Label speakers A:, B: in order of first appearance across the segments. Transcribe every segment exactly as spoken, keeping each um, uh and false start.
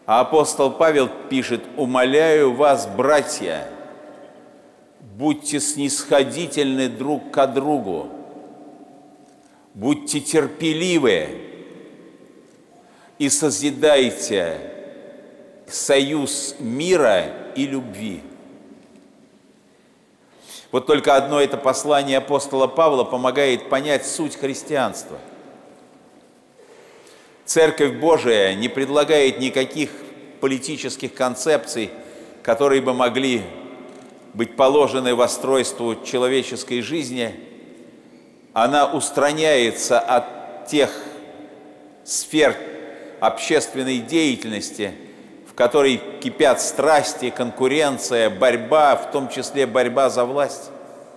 A: А апостол Павел пишет: «Умоляю вас, братья, будьте снисходительны друг к другу, будьте терпеливы и созидайте союз мира и любви». Вот только одно это послание апостола Павла помогает понять суть христианства. Церковь Божия не предлагает никаких политических концепций, которые бы могли быть положены в устройство человеческой жизни. Она устраняется от тех сфер общественной деятельности, в которой кипят страсти, конкуренция, борьба, в том числе борьба за власть.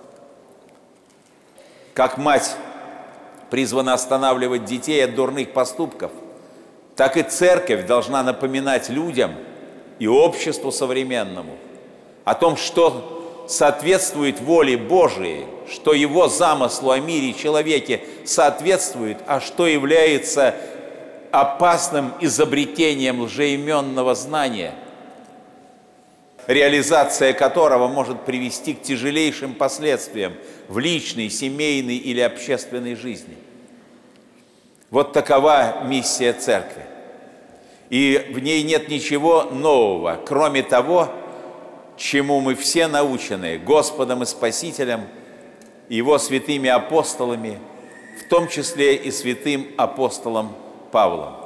A: Как мать призвана останавливать детей от дурных поступков, так и церковь должна напоминать людям и обществу современному о том, что соответствует воле Божией, что Его замыслу о мире и человеке соответствует, а что является опасным изобретением лжеименного знания, реализация которого может привести к тяжелейшим последствиям в личной, семейной или общественной жизни. Вот такова миссия церкви. И в ней нет ничего нового, кроме того, чему мы все научены Господом и Спасителем, Его святыми апостолами, в том числе и святым апостолом Павлом.